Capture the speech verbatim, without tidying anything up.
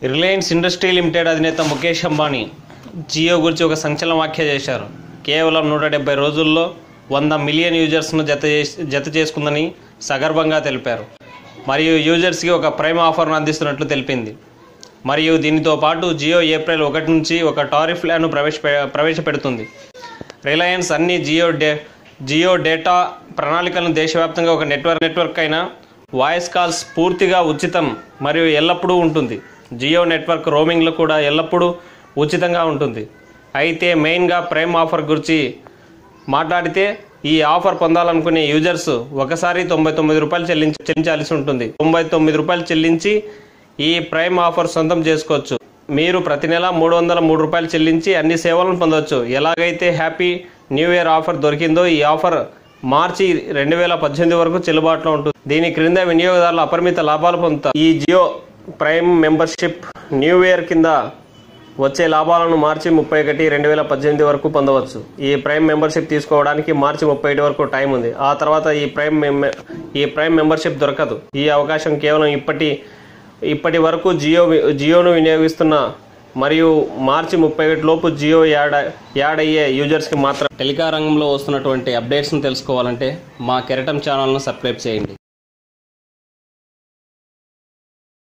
Reliance industry limited అధినేత ముఖేష్ అంబానీ జియో గురించి ఒక సంచలన వ్యాఖ్య చేశారు. కేవలం నూట డెబ్బై రోజుల్లో వంద మిలియన్ యూజర్స్ను జత జత చేసుకుందని సగర్వంగా తెలిపారు. మరియు యూజర్స్కి ఒక ప్రైమ్ ఆఫర్ను అందిస్తున్నట్లు తెలిపింది. మరియు దీనితో పాటు జియో ఏప్రిల్ ఒకటి నుంచి ఒక టారిఫ్ ప్లాన్ను ప్రవేశ ప్రవేశపెడుతుంది. రిలయన్స్ అన్ని జియో డే జియో డేటా ప్రణాళికలను దేశవ్యాప్తంగా ఒక నెట్వర్క్ నెట్వర్క్ అయిన వాయిస్ కాల్స్ పూర్తిగా ఉచితం మరియు ఎల్లప్పుడూ ఉంటుంది. జియో నెట్వర్క్ రోమింగ్లో కూడా ఎల్లప్పుడూ ఉచితంగా ఉంటుంది. అయితే మెయిన్గా ప్రైమ్ ఆఫర్ గురించి మాట్లాడితే ఈ ఆఫర్ పొందాలనుకునే యూజర్స్ ఒకసారి తొంభై తొమ్మిది రూపాయలు చెల్లించి చెల్లించాల్సి ఉంటుంది. తొంభై తొమ్మిది రూపాయలు చెల్లించి ఈ ప్రైమ్ ఆఫర్ సొంతం చేసుకోవచ్చు. మీరు ప్రతి నెల మూడు వందల మూడు రూపాయలు చెల్లించి అన్ని సేవలను పొందవచ్చు. ఎలాగైతే హ్యాపీ న్యూ ఇయర్ ఆఫర్ దొరికిందో ఈ ఆఫర్ మార్చి రెండు వేల పద్దెనిమిది వరకు చెల్లుబాటులో ఉంటుంది. దీని క్రింద వినియోగదారులు అపరిమిత లాభాలు పొందుతారు. ఈ Jio prime membership new year కింద వచ్చే లాభాలను మార్చి ముప్పై ఒకటి రెండు వేల పద్దెనిమిది వరకు పొందవచ్చు. ఈ ప్రైమ్ మెంబర్షిప్ తీసుకోవడానికి మార్చి ముప్పై ఒకటి వరకు టైం ఉంది. ఆ తర్వాత ఈ ప్రైమ్ ఈ ప్రైమ్ మెంబర్షిప్ దొరకదు. ఈ అవకాశం కేవలం ఇప్పటి ఇప్పటి వరకు జియో జియోను వినియోగిస్తున్న మరియు మార్చి ముప్పై ఒకటి లోపు జియో యాడ్ యాడ్ అయ్యే యూజర్స్కి మాత్రం. టెలికాం రంగంలో వస్తున్నటువంటి అప్డేట్స్ను తెలుసుకోవాలంటే మా కెరటం ఛానల్ను సబ్స్క్రైబ్ చేయండి.